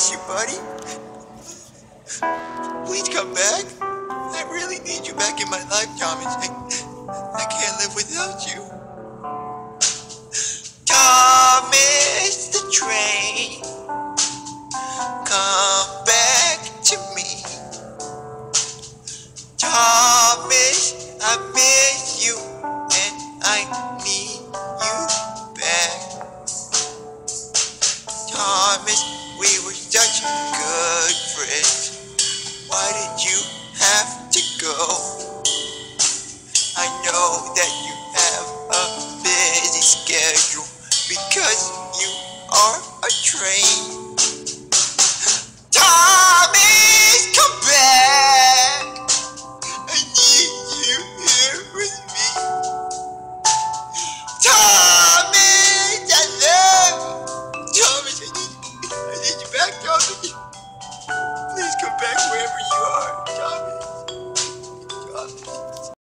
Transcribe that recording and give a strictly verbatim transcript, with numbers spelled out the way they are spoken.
miss you, buddy. Please come back. I really need you back in my life, Thomas. I, I can't live without you. Thomas the train, come back to me. Thomas, I miss you and I need you back. Thomas, we were such good friends. Why did you have to go? I know that you have a busy schedule because you are a train. Thomas, come back!